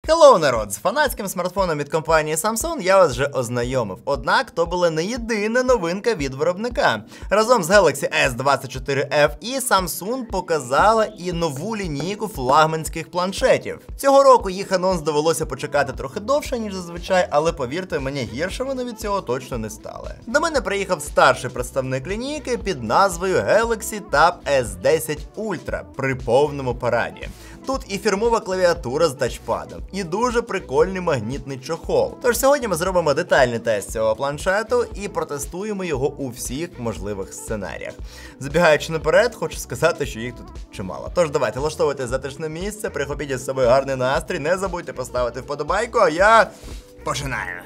Hello, народ! З фанатським смартфоном від компанії Samsung я вас вже ознайомив. Однак, то була не єдина новинка від виробника. Разом з Galaxy S24 FE Samsung показала і нову лінійку флагманських планшетів. Цього року їх анонс довелося почекати трохи довше, ніж зазвичай, але повірте мені, гірше вони від цього точно не стали. До мене приїхав старший представник лінійки під назвою Galaxy Tab S10 Ultra при повному параді. Тут і фірмова клавіатура з тачпадом, і дуже прикольний магнітний чохол. Тож сьогодні ми зробимо детальний тест цього планшету і протестуємо його у всіх можливих сценаріях. Забігаючи наперед, хочу сказати, що їх тут чимало. Тож давайте, влаштовуйте затишне місце, прихопіть з собою гарний настрій, не забудьте поставити вподобайку, а я починаю.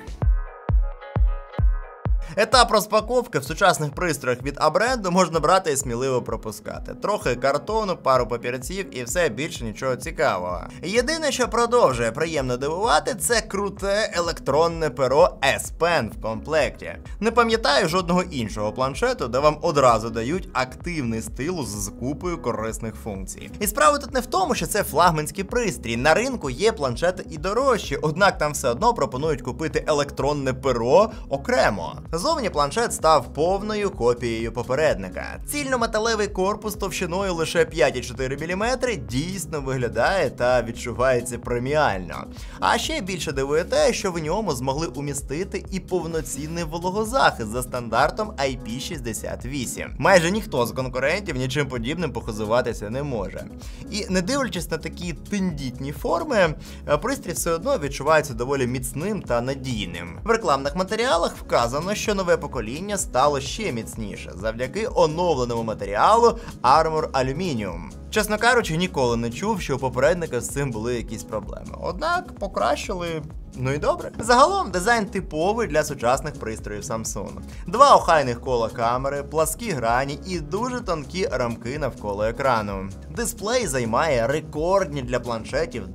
Етап розпаковки в сучасних пристроях від А-бренду можна брати і сміливо пропускати. Трохи картону, пару папірців і все, більше нічого цікавого. Єдине, що продовжує приємно дивувати, це круте електронне перо S Pen в комплекті. Не пам'ятаю жодного іншого планшету, де вам одразу дають активний стилус з купою корисних функцій. І справа тут не в тому, що це флагманський пристрій. На ринку є планшети і дорожчі, однак там все одно пропонують купити електронне перо окремо. Зовні планшет став повною копією попередника. Цільнометалевий корпус товщиною лише 5,4 мм дійсно виглядає та відчувається преміально. А ще більше дивує те, що в ньому змогли умістити і повноцінний вологозахист за стандартом IP68. Майже ніхто з конкурентів нічим подібним похизуватися не може. І не дивлячись на такі тендітні форми, пристрій все одно відчувається доволі міцним та надійним. В рекламних матеріалах вказано, що нове покоління стало ще міцніше завдяки оновленому матеріалу Armor Aluminium. Чесно кажучи, ніколи не чув, що у попередника з цим були якісь проблеми. Однак покращили. Ну і добре. Загалом дизайн типовий для сучасних пристроїв Samsung. Два охайних кола камери, пласкі грані і дуже тонкі рамки навколо екрану. Дисплей займає рекордні для планшетів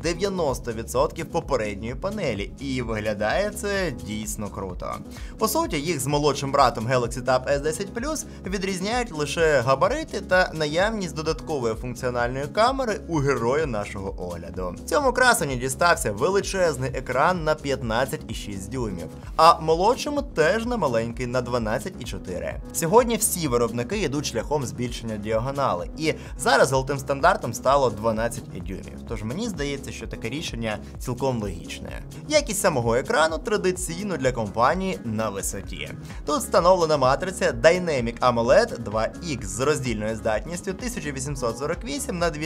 90% попередньої панелі, і виглядає це дійсно круто. По суті, їх з молодшим братом Galaxy Tab S10 Plus відрізняють лише габарити та наявність додаткової функціональної камери у героя нашого огляду. Цьому красені дістався величезний екран на 15,6 дюймів, а молодшому теж на маленький на 12,4. Сьогодні всі виробники йдуть шляхом збільшення діагонали, і зараз золотим стандартом стало 12 дюймів. Тож мені здається, що таке рішення цілком логічне. Якість самого екрану традиційно для компанії на висоті. Тут встановлена матриця Dynamic AMOLED 2X з роздільною здатністю 1848 на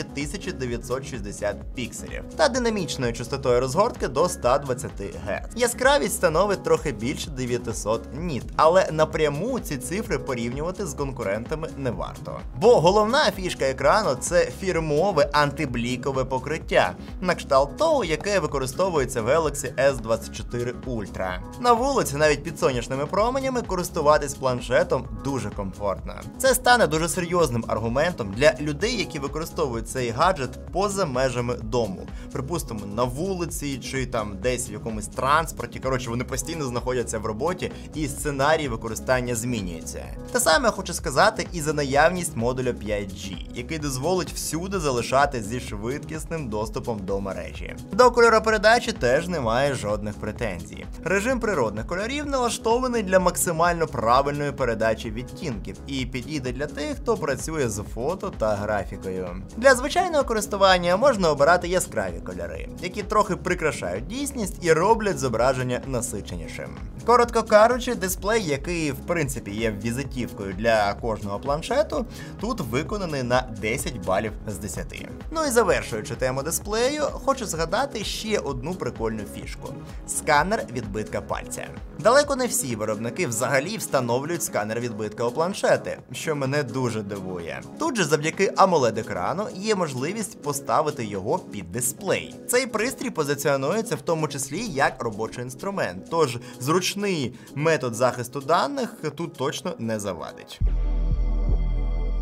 2960 пікселів та динамічною частотою розгортки до 120 Гц. Яскравість становить трохи більше 900 ніт, але напряму ці цифри порівнювати з конкурентами не варто. Бо головна фішка екрану – це фірмове антиблікове покриття, на кшталт того, яке використовується в Galaxy S24 Ultra. На вулиці навіть під сонячними променями користуватись планшетом дуже комфортно. Це стане дуже серйозним аргументом для людей, які використовують цей гаджет поза межами дому. Припустимо, на вулиці чи там десь в якомусь транспорті, коротше, вони постійно знаходяться в роботі і сценарій використання змінюється. Те саме я хочу сказати і за наявність модуля 5G, який дозволить всюди залишати зі швидкісним доступом до мережі. До кольоропередачі теж немає жодних претензій. Режим природних кольорів налаштований для максимально правильної передачі відтінків і підійде для тих, хто працює з фото та графікою. Для звичайного користування можна обирати яскраві кольори, які трохи прикрашають дійсність і роблять зображення насиченішим. Коротко кажучи, дисплей, який в принципі є візитівкою для кожного планшету, тут виконаний на 10 балів з 10. Ну і завершуючи тему дисплею, хочу згадати ще одну прикольну фішку – сканер відбитка пальця. Далеко не всі виробники взагалі встановлюють сканер відбитка у планшети, що мене дуже дивує. Тут же завдяки AMOLED-екрану є можливість поставити його під дисплей. Цей пристрій позиціонується в тому числі як робочий інструмент, тож зручний метод захисту даних тут точно не завадить.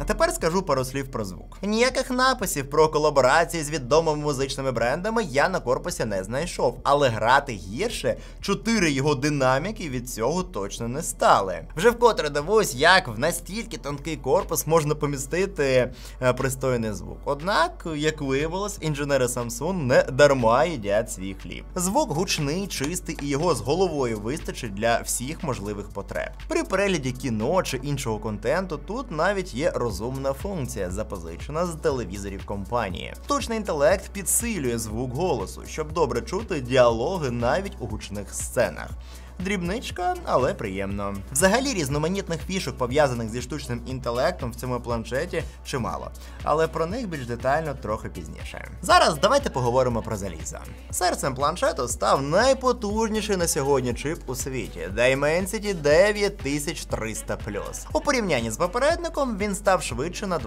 А тепер скажу пару слів про звук. Ніяких написів про колаборації з відомими музичними брендами я на корпусі не знайшов, але грати гірше 4 його динаміки від цього точно не стали. Вже вкотре дивуюсь, як в настільки тонкий корпус можна помістити пристойний звук. Однак, як виявилось, інженери Samsung не дарма їдять свій хліб. Звук гучний, чистий і його з головою вистачить для всіх можливих потреб. При перегляді кіно чи іншого контенту тут навіть є розумна функція, запозичена з телевізорів компанії. Штучний інтелект підсилює звук голосу, щоб добре чути діалоги навіть у гучних сценах. Дрібничка, але приємно. Взагалі різноманітних фішок, пов'язаних зі штучним інтелектом в цьому планшеті, чимало. Але про них більш детально трохи пізніше. Зараз давайте поговоримо про залізо. Серцем планшету став найпотужніший на сьогодні чип у світі – Dimensity 9300+. У порівнянні з попередником він став швидше на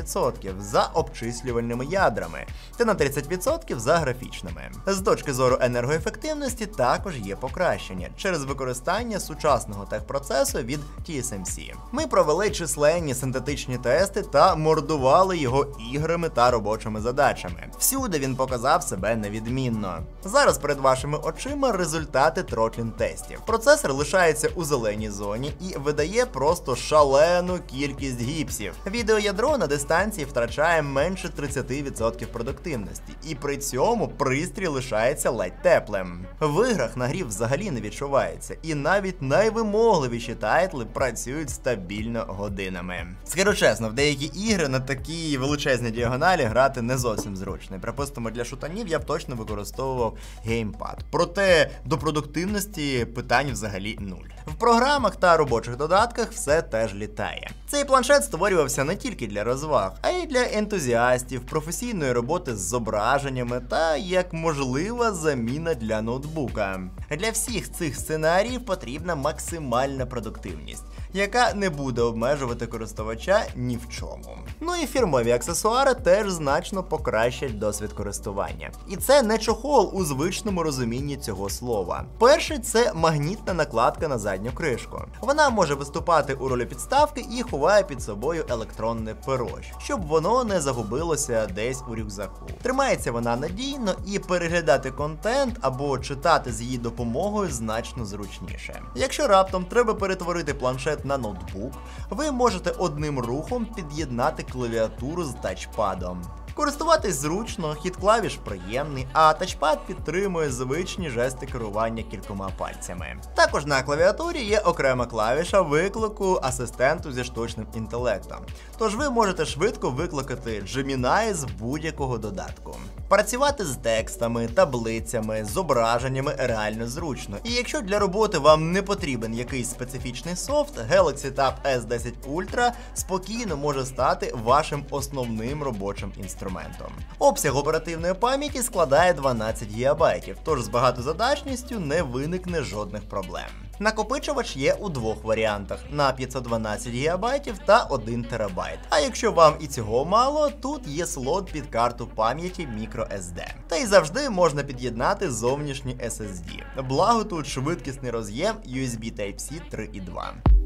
20% за обчислювальними ядрами та на 30% за графічними. З точки зору енергоефективності також є покращення через використання сучасного техпроцесу від TSMC. Ми провели численні синтетичні тести та мордували його іграми та робочими задачами. Всюди він показав себе невідмінно. Зараз перед вашими очима результати тротлінг-тестів. Процесор лишається у зеленій зоні і видає просто шалену кількість гіпсів. Відеоядро на дистанції втрачає менше 30% продуктивності, і при цьому пристрій лишається ледь теплим. В іграх нагрів взагалі не відчувається, і навіть найвимогливіші тайтли працюють стабільно годинами. Скажу чесно, в деякі ігри на такій величезній діагоналі грати не зовсім зручно. Припустимо, для шутанів я б точно використовував геймпад. Проте до продуктивності питань взагалі нуль. В програмах та робочих додатках все теж літає. Цей планшет створювався не тільки для розваг, а й для ентузіастів, професійної роботи з зображеннями та як можлива заміна для ноутбука. Для всіх цих сценаріїв потрібна максимальна продуктивність, яка не буде обмежувати користувача ні в чому. Ну і фірмові аксесуари теж значно покращать досвід користування. І це не чохол у звичному розумінні цього слова. Перший – це магнітна накладка на задню кришку. Вона може виступати у ролі підставки і ховає під собою електронне перо, щоб воно не загубилося десь у рюкзаку. Тримається вона надійно і переглядати контент або читати з її допомогою значно зручніше. Якщо раптом треба перетворити планшет на ноутбук, ви можете одним рухом під'єднати клавіатуру з тачпадом. Користуватись зручно, хід клавіш приємний, а тачпад підтримує звичні жести керування кількома пальцями. Також на клавіатурі є окрема клавіша виклику асистенту зі штучним інтелектом. Тож ви можете швидко викликати Gemini з будь-якого додатку. Працювати з текстами, таблицями, зображеннями реально зручно. І якщо для роботи вам не потрібен якийсь специфічний софт, Galaxy Tab S10 Ultra спокійно може стати вашим основним робочим інструментом. Обсяг оперативної пам'яті складає 12 ГБ, тож з багатозадачністю не виникне жодних проблем. Накопичувач є у двох варіантах – на 512 ГБ та 1 ТБ. А якщо вам і цього мало, тут є слот під карту пам'яті microSD. Та й завжди можна під'єднати зовнішній SSD. Благо тут швидкісний роз'єм USB Type-C 3.2.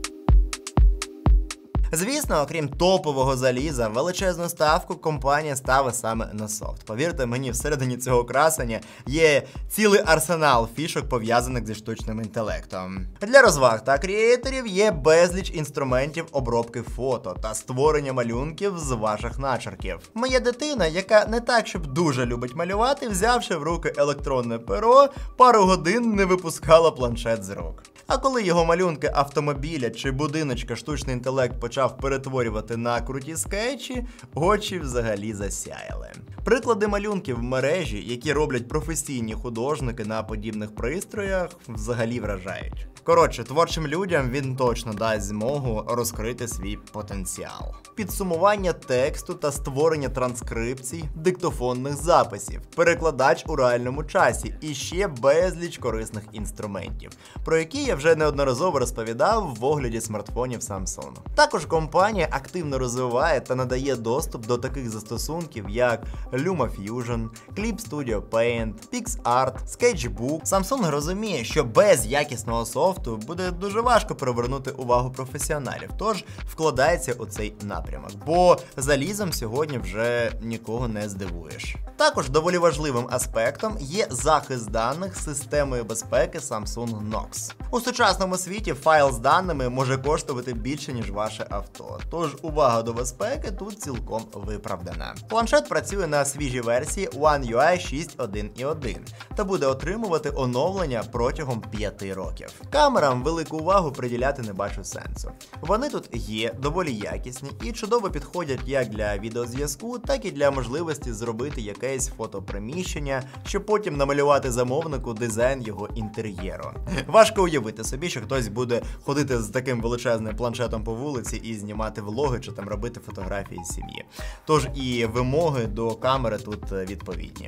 Звісно, окрім топового заліза, величезну ставку компанія ставить саме на софт. Повірте мені, всередині цього красення є цілий арсенал фішок, пов'язаних зі штучним інтелектом. Для розваг та креаторів є безліч інструментів обробки фото та створення малюнків з ваших начерків. Моя дитина, яка не так, щоб дуже любить малювати, взявши в руки електронне перо, пару годин не випускала планшет з рук. А коли його малюнки автомобіля чи будиночка штучний інтелект почав перетворювати на круті скетчі, очі взагалі засяяли. Приклади малюнків в мережі, які роблять професійні художники на подібних пристроях, взагалі вражають. Коротше, творчим людям він точно дасть змогу розкрити свій потенціал. Підсумування тексту та створення транскрипцій, диктофонних записів, перекладач у реальному часі і ще безліч корисних інструментів, про які я вже неодноразово розповідав в огляді смартфонів Samsung. Також компанія активно розвиває та надає доступ до таких застосунків, як LumaFusion, Clip Studio Paint, PixArt, Sketchbook. Samsung розуміє, що без якісного софту софту буде дуже важко привернути увагу професіоналів, тож вкладається у цей напрямок, бо залізом сьогодні вже нікого не здивуєш. Також доволі важливим аспектом є захист даних з системою безпеки Samsung Knox. У сучасному світі файл з даними може коштувати більше, ніж ваше авто, тож увага до безпеки тут цілком виправдана. Планшет працює на свіжій версії One UI 6.1.1 та буде отримувати оновлення протягом 5 років. Камерам велику увагу приділяти не бачу сенсу. Вони тут є, доволі якісні і чудово підходять як для відеозв'язку, так і для можливості зробити якесь фотоприміщення, щоб потім намалювати замовнику дизайн його інтер'єру. Важко уявити собі, що хтось буде ходити з таким величезним планшетом по вулиці і знімати влоги чи там робити фотографії з сім'ї. Тож і вимоги до камери тут відповідні.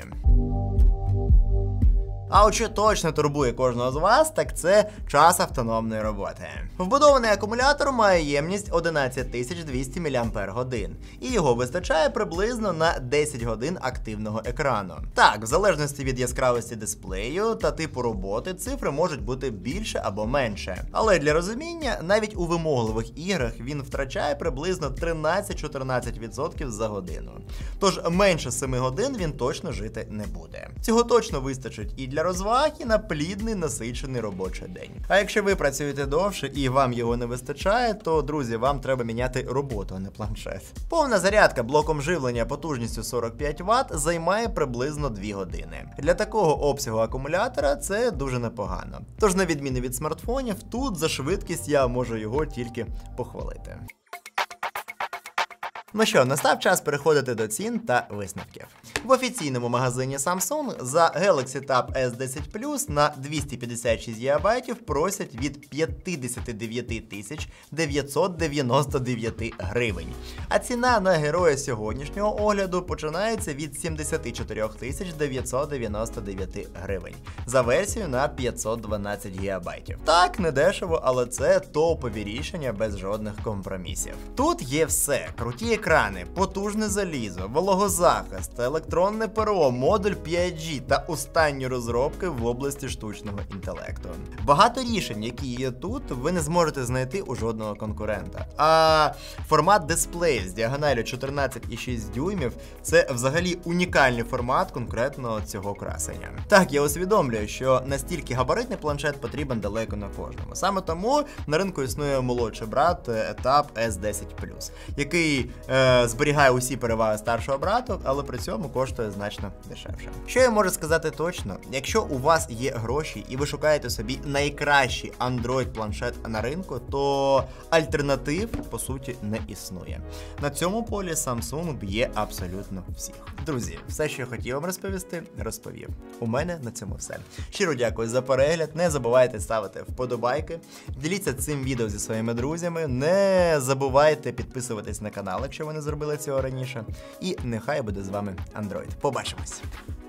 А от що точно турбує кожного з вас, так це час автономної роботи. Вбудований акумулятор має ємність 11200 мАч, і його вистачає приблизно на 10 годин активного екрану. Так, в залежності від яскравості дисплею та типу роботи, цифри можуть бути більше або менше. Але для розуміння, навіть у вимогливих іграх він втрачає приблизно 13-14% за годину. Тож менше 7 годин він точно жити не буде. Цього точно вистачить і для розваг, і на плідний насичений робочий день. А якщо ви працюєте довше і вам його не вистачає, то, друзі, вам треба міняти роботу, а не планшет. Повна зарядка блоком живлення потужністю 45 Вт займає приблизно 2 години. Для такого обсягу акумулятора це дуже непогано. Тож, на відміну від смартфонів, тут за швидкість я можу його тільки похвалити. Ну що, настав час переходити до цін та висновків. В офіційному магазині Samsung за Galaxy Tab S10 Plus на 256 ГБ просять від 59 999 гривень. А ціна на героя сьогоднішнього огляду починається від 74 999 гривень за версію на 512 ГБ. Так, недешево, але це топові рішення без жодних компромісів. Тут є все: круті екрани, потужне залізо, вологозахист, електронне ПРО, модуль 5G та останні розробки в області штучного інтелекту. Багато рішень, які є тут, ви не зможете знайти у жодного конкурента. А формат дисплею з діагоналю 14,6 дюймів – це взагалі унікальний формат конкретно цього красення. Так, я усвідомлюю, що настільки габаритний планшет потрібен далеко не кожному. Саме тому на ринку існує молодший брат Tab S10 Plus, який зберігає усі переваги старшого брату, але при цьому коштує значно дешевше. Що я можу сказати точно? Якщо у вас є гроші і ви шукаєте собі найкращий Android-планшет на ринку, то альтернатив, по суті, не існує. На цьому полі Samsung б'є абсолютно всіх. Друзі, все, що я хотів вам розповісти, розповів. У мене на цьому все. Щиро дякую за перегляд, не забувайте ставити вподобайки, діліться цим відео зі своїми друзями, не забувайте підписуватись на канал, якщо ви не зробили цього раніше. І нехай буде з вами Android. Побачимось!